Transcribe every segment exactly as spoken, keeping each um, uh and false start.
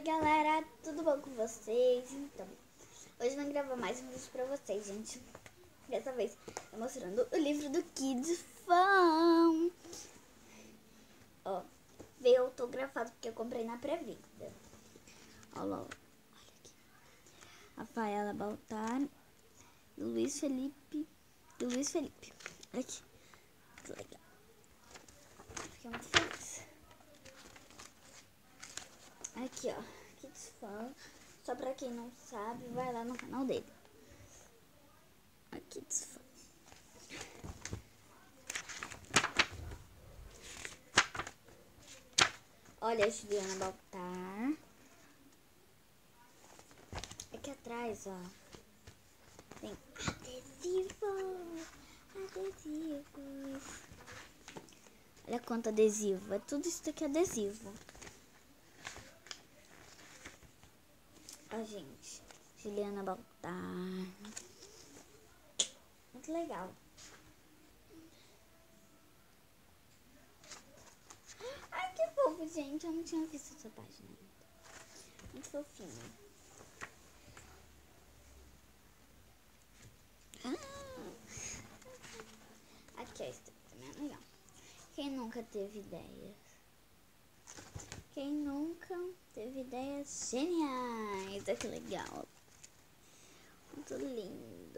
Oi galera, tudo bom com vocês? Então, hoje eu vou gravar mais um vídeo pra vocês, gente. Dessa vez, eu mostrando o livro do Kids Fun. Ó, veio autografado porque eu comprei na pré-venda. Olha lá, olha aqui. Rafaela Baltar e Luiz Felipe. E Luiz Felipe. Olha aqui, que legal. Fiquei muito feliz. Aqui, ó, Kids Fun. Só pra quem não sabe, vai lá no canal dele. A Kids Fun. Olha a Juliana Baltar. Aqui atrás, ó, tem adesivo. Adesivos. Olha quanto adesivo. É tudo isso daqui é adesivo. Ó, gente. Juliana Baltar. Muito legal. Ai, que fofo, gente. Eu não tinha visto essa página ainda. Muito fofinho. Ah. Aqui, esse também é legal. Quem nunca teve ideias? Quem nunca teve ideias geniais? Olha que legal. Muito lindo.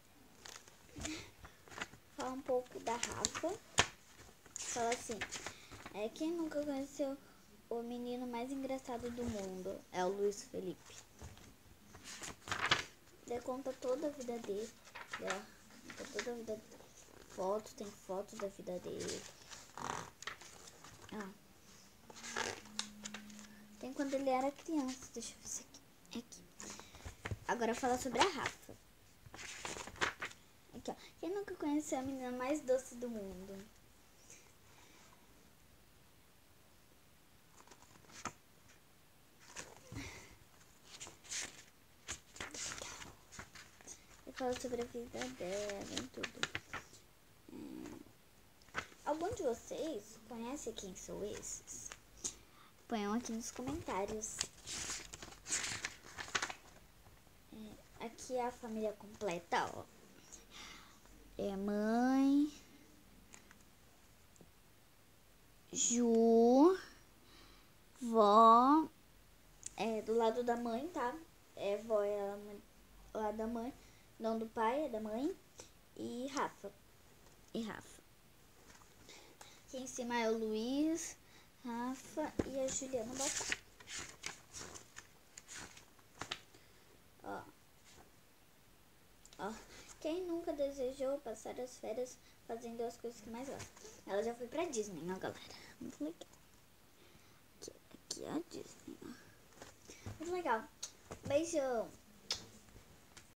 Fala um pouco da Rafa. Fala assim, é, quem nunca conheceu o menino mais engraçado do mundo? É o Luiz Felipe. Ele conta toda a vida dele. Ó, conta toda a vida dele. Fotos, tem fotos da vida dele. Ó. Tem quando ele era criança. Deixa eu ver isso aqui. Aqui. Agora fala sobre a Rafa. Aqui, ó. Quem nunca conheceu a menina mais doce do mundo? Eu falo sobre a vida dela e tudo. É... Algum de vocês conhece quem são esses? Ponham aqui nos comentários. É, aqui é a família completa, ó. É mãe, Ju, vó, é do lado da mãe, tá? É vó é do lado da mãe, não do pai, é da mãe. E Rafa. E Rafa. Aqui em cima é o Luiz, Rafa e a Juliana Baltar. Ó. Ó. Quem nunca desejou passar as férias fazendo as coisas que mais gosta? Ela já foi pra Disney, ó, galera. Muito legal. Aqui, aqui é a Disney, ó. Muito legal. Beijão.